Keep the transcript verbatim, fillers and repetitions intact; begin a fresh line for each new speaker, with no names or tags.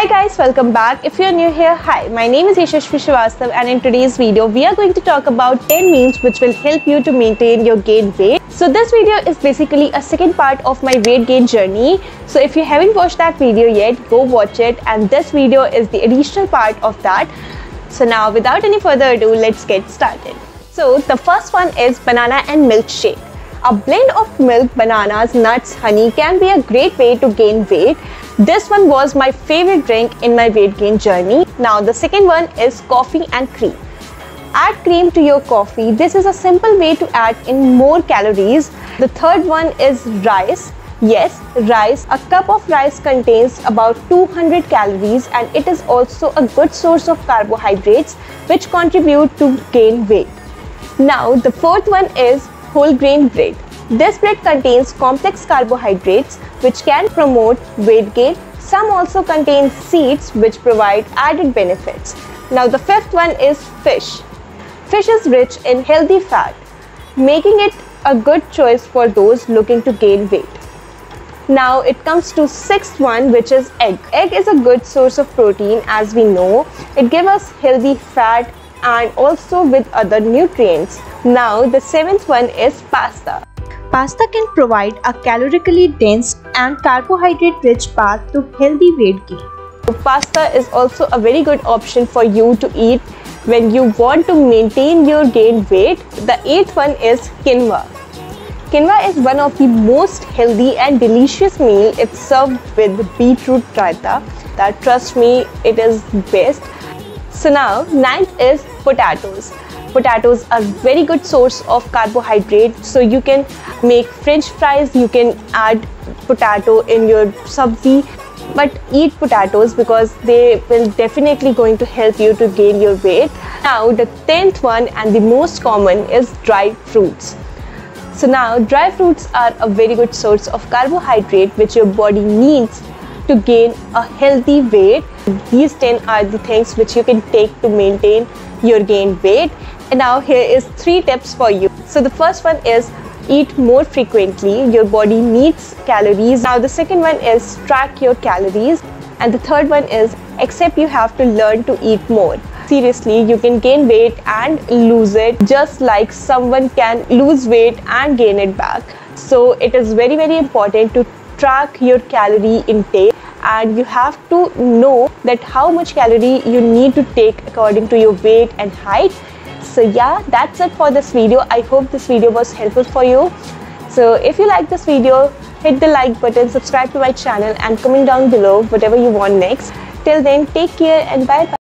Hi guys, welcome back. If you're new here, hi, my name is Yashashvi Srivastava and in today's video, we are going to talk about ten meals which will help you to maintain your gain weight. So this video is basically a second part of my weight gain journey. So if you haven't watched that video yet, go watch it, and this video is the additional part of that. So now without any further ado, let's get started. So the first one is banana and milk shake. A blend of milk, bananas, nuts, honey can be a great way to gain weight. This one was my favorite drink in my weight gain journey. Now the second one is coffee and cream. Add cream to your coffee. This is a simple way to add in more calories. The third one is rice. Yes, rice. A cup of rice contains about two hundred calories and it is also a good source of carbohydrates which contribute to gain weight. Now the fourth one is whole grain bread. This bread contains complex carbohydrates which can promote weight gain. Some also contain seeds which provide added benefits. Now the fifth one is fish. Fish is rich in healthy fat, making it a good choice for those looking to gain weight. Now it comes to sixth one, which is egg. Egg is a good source of protein, as we know. It gives us healthy fat and also with other nutrients. Now the seventh one is pasta. Pasta can provide a calorically dense and carbohydrate-rich path to healthy weight gain. So pasta is also a very good option for you to eat when you want to maintain your gain weight. The eighth one is quinoa. Quinoa is one of the most healthy and delicious meal if served with beetroot raita. That, trust me, it is best. So now ninth is potatoes. Potatoes are very good source of carbohydrate, so you can make french fries, you can add potato in your sabzi, but eat potatoes because they will definitely going to help you to gain your weight. Now the tenth one and the most common is dry fruits. So now dry fruits are a very good source of carbohydrate which your body needs to gain a healthy weight. These ten are the things which you can take to maintain your gain weight. And now here is three tips for you. So the first one is eat more frequently. Your body needs calories. Now the second one is track your calories. And the third one is accept you have to learn to eat more. Seriously, you can gain weight and lose it just like someone can lose weight and gain it back. So it is very very important to track your calorie intake, and you have to know that how much calorie you need to take according to your weight and height. So yeah, that's it for this video. I hope this video was helpful for you. So if you like this video, hit the like button, subscribe to my channel and comment down below whatever you want next. Till then, take care and bye bye.